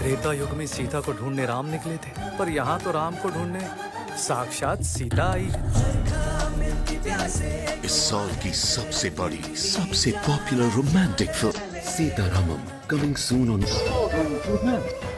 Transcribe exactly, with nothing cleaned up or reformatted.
त्रेता युग में सीता को ढूंढने राम निकले थे, पर यहाँ तो राम को ढूंढने साक्षात सीता आई। इस साल की सबसे बड़ी, सबसे popular romantic film Sita Ramam, coming soon on